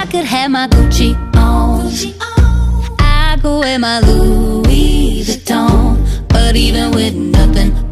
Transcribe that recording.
could have my Gucci on, I could wear my Louis Vuitton, but even with nothing